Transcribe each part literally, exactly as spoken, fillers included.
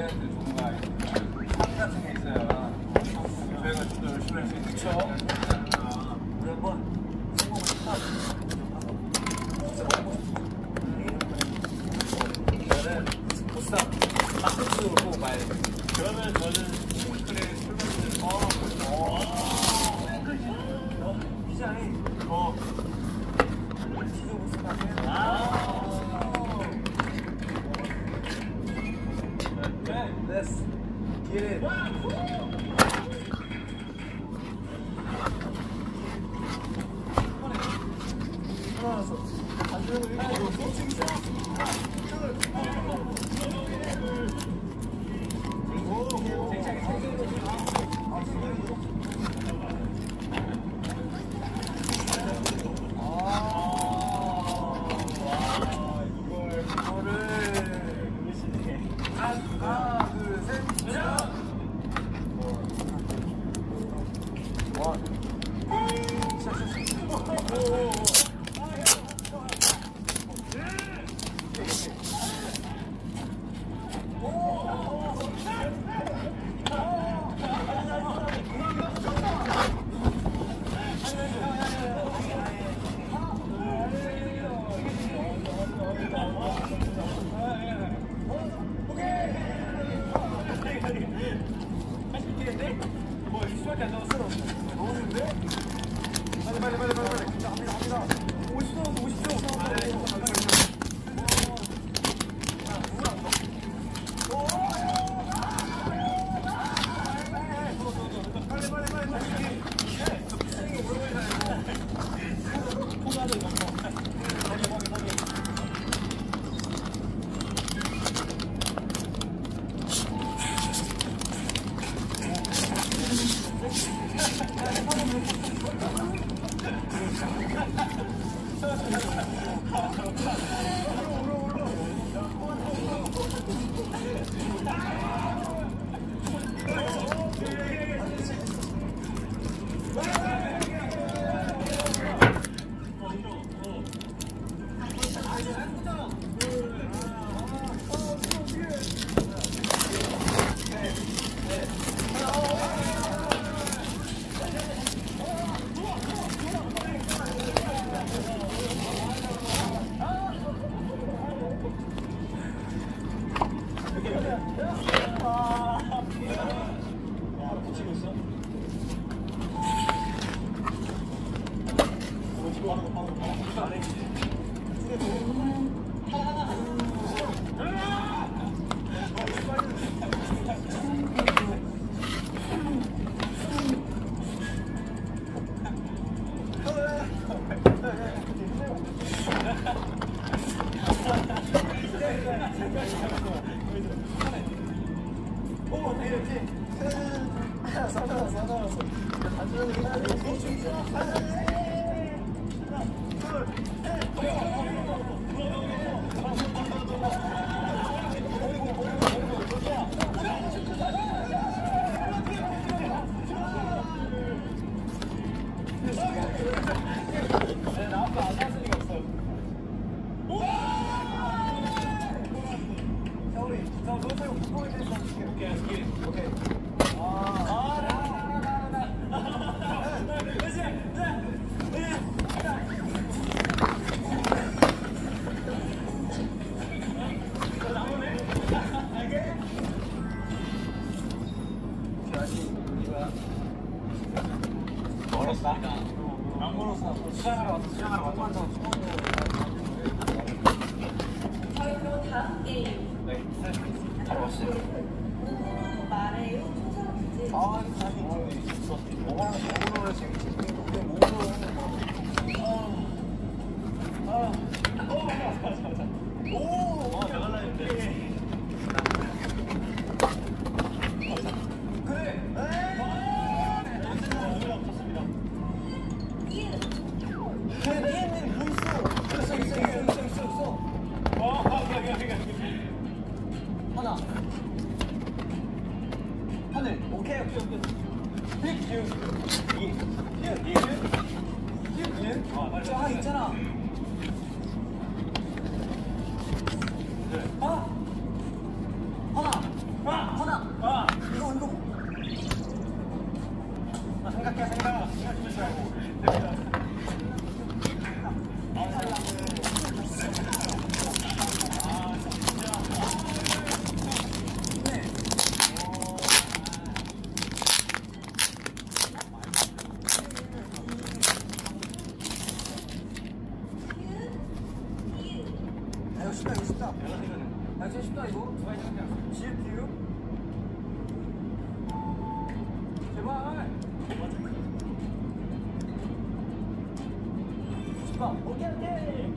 저희한테 뭔가 상 같은 게 있어요. 저희가 좀 더 열심히 할 수 있는 거. 우리 한번 성공을 했다. 진짜 먹고 싶어. 저는 보쌈, 닭국수로 가야 돼. 그러면 저는 싱크레 술맛을 어, 어, 피자에 어, 치즈 보쌈 하면 아. Let's get it. 하나서 안 되는 거 빨리 빨리 빨리 빨리 갑니다 갑니다. 오십 초 오십 초. 빨리 빨리 빨리 빨리. 멀었다. 안 멀었어. 수장하러 왔어. 수장하러 왔어. 저희 그럼 다음 게임. 네. 잘 왔어요. 누구 말해요? 초성 문제. 아, 아니, 있어. 뭐가 뭐로 재밌지? 근데 뭐로 하는 거? 아, 아, 어, 맞아, 맞아. 오, 아, 나갈라 했는데. 그래. 하나 하늘 오케이 오케이 오케이 이거 쉽다 이거 쉽다. 내가 생각해. 아 진짜 쉽다 이거. 누가 생각해? 지읒 제발. 쉽다. 오케이 오케이.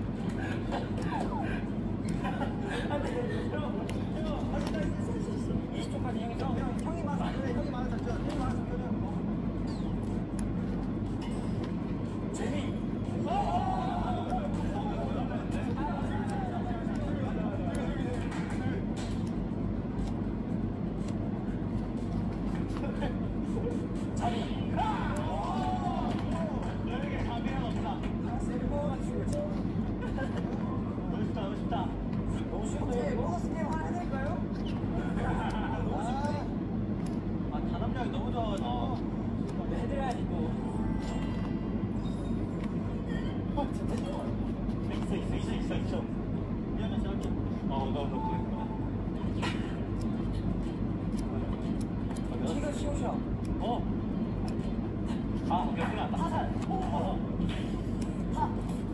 이십 초까지 형이 형, 형, 형이 말을 안 해. 형이 말을 잡죠. 형이 말을 잡죠. 재미. 너에게 감회는 없다. 너무 쉽다, 너무 쉽다. 너무 쉽네. 보너스 게임 하나 해드릴까요? 아, 단합력이 너무 좋아가지고. 해드려야지 또. 어, 진짜 좋아. 있어, 있어, 있어, 있어, 있어. 미안해, 시작해. 어, 너, 너, 그래. 키가 시오시야. 어. 아, 오케이, 그래. 타살. 어. 타.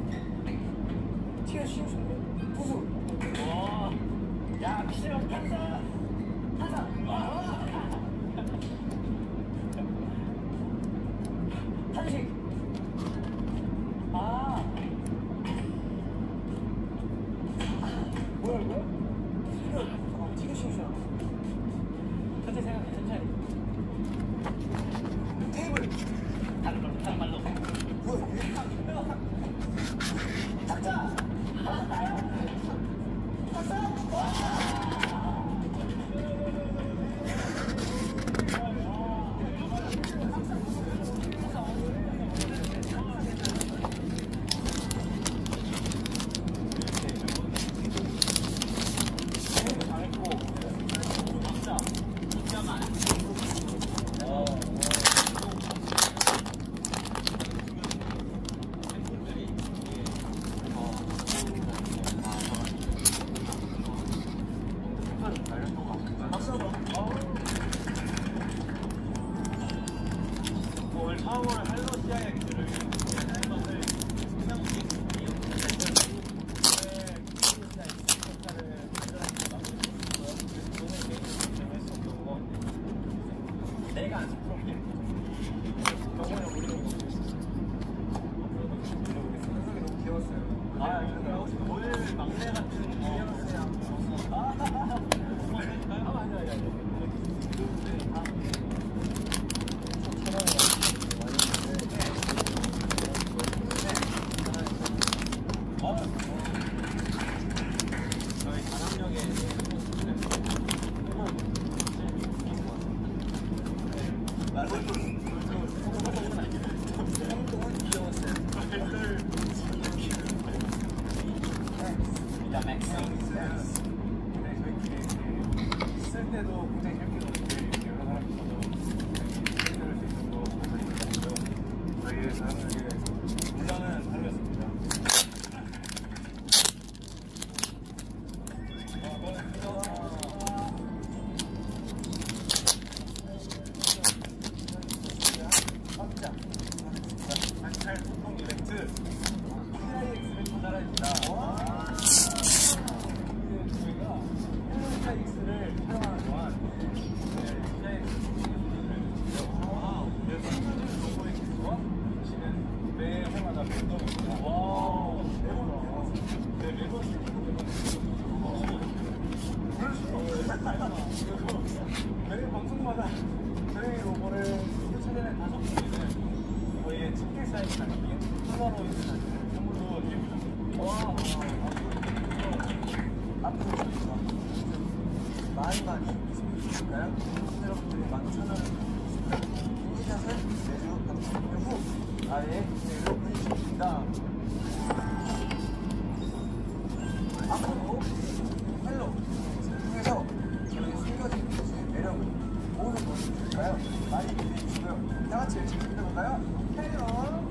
티가 시오시인데. 투수. 와. 야, 피세요. 탄산. 탄산. 와. 탄식. 아. 뭐야, 이거? 티가, 어, 티가 시오시야. 천천히 생각해, 천천히. 테이블. 다른 말로, 다른 말로. 뭐야, 이게? 탁자! 오늘 처음으로 헬로 시아야기를 앨범을 그냥 내가 안 스프로게 저번에 우리는 생각이 너무 귀여웠어요. 아, 오늘 막내 같은 귀여웠어요. 아, 아, 아니, 아니, 아니. 저희 단합력에 행동은 귀여웠어요. 진짜 맥스. 네, 저희끼리 쓸 때도 굉장히 재밌게 놀았는데 여러 사람이 있어서 재밌을 수 있는 거 보여드리고요. 저희의 단합력에 물론은 하루였습니다. 관찰 소통 이벤트 시아이엑스를 전달합니다. 저희가 시아이엑스를 촬영하는 동안 시아이엑스 그래서 선물 로고의 기수와 씨는 매 회마다 랜덤입니다. 와, 레몬 네, 레몬 그럴 수가 없어요. 매 방송마다 저희 로고를 그 차례에 다섯 분이는 저희의 집게 사인 사진인 폴라로이드 사진을 선물로 드립니다. 와, 앞으로 저희가 많이 많이 있을까요? 여러분들이 만천 원을 인기샷을 매주 방송 후 아예 내로 보내주십니다. 앞으로 헬로 통해서 저희 숨겨진 곳의 매력을 모두 보여드릴까요? 많이 기대해주시고요. 다 같이 열심히 해볼까요? 헬로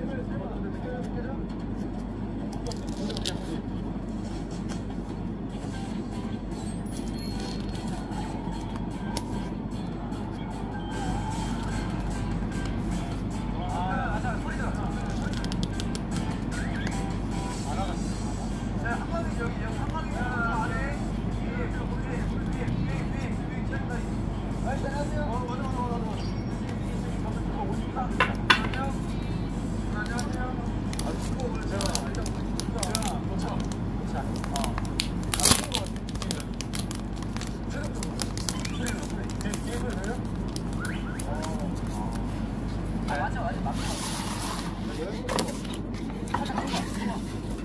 맞아 맞아 맞아.